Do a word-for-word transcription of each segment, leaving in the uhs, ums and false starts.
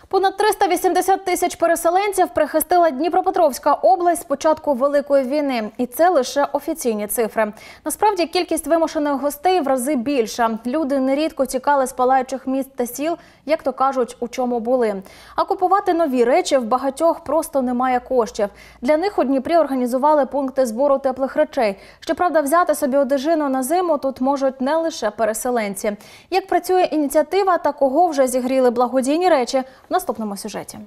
Понад триста вісімдесят тисяч переселенців прихистила Дніпропетровська область з початку Великої війни. І це лише офіційні цифри. Насправді, кількість вимушених гостей в рази більша. Люди нерідко тікали з палаючих міст та сіл, як то кажуть, у чому були. А купувати нові речі в багатьох просто немає коштів. Для них у Дніпрі організували пункти збору теплих речей. Щоправда, взяти собі одежину на зиму тут можуть не лише переселенці. Як працює ініціатива та кого вже зігріли благодійні речі – в наступному сюжеті.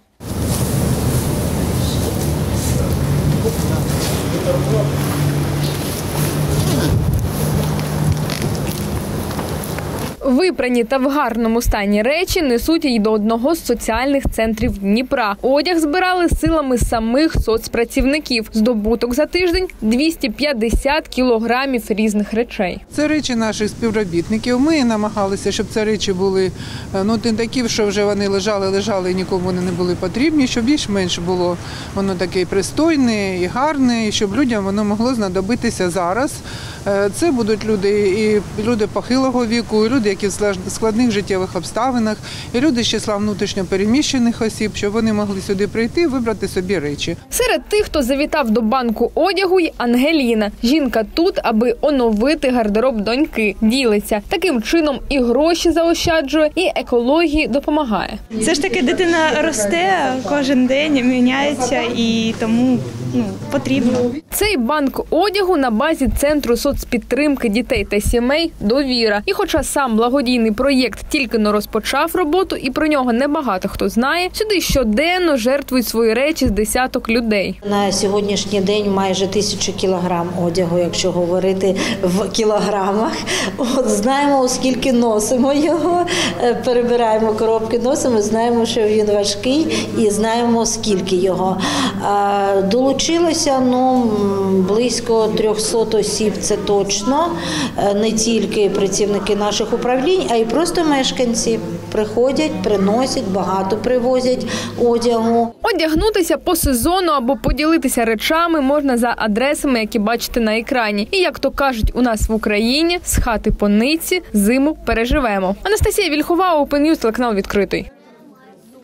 Випрані та в гарному стані речі несуть й до одного з соціальних центрів Дніпра. Одяг збирали силами самих соцпрацівників. Здобуток за тиждень – двісті п'ятдесят кілограмів різних речей. Це речі наших співробітників. Ми намагалися, щоб ці речі були ну, не такі, що вже вони лежали, лежали і нікому вони не були потрібні, щоб більш-менш було воно таке пристойне і гарне, і щоб людям воно могло знадобитися зараз. Це будуть люди, і люди похилого віку, і люди, які в складних життєвих обставинах, і люди з числа внутрішньо переміщених осіб, щоб вони могли сюди прийти і вибрати собі речі. Серед тих, хто завітав до банку одягу, й Ангеліна. Жінка тут, аби оновити гардероб доньки. Ділиться. Таким чином і гроші заощаджує, і екології допомагає. Все ж таки дитина росте кожен день, міняється, і тому ну, потрібно. Цей банк одягу на базі Центру соцпідтримки дітей та сімей «Довіра». І хоча сам благодійний проєкт тільки-но розпочав роботу і про нього небагато хто знає, сюди щоденно жертвують свої речі з десяток людей. На сьогоднішній день майже тисячу кілограм одягу, якщо говорити в кілограмах. От знаємо, оскільки носимо його, перебираємо коробки, носимо, знаємо, що він важкий і знаємо, скільки його. Долучилося ну, близько трьохсот осіб, це точно. Не тільки працівники наших управлінь, а й просто мешканці. Приходять, приносять, багато привозять одягу. Одягнутися по сезону або поділитися речами можна за адресами, які бачите на екрані. І, як то кажуть у нас в Україні, з хати по нитці зиму переживемо. Анастасія Вільхова, Open News, телеканал «Відкритий».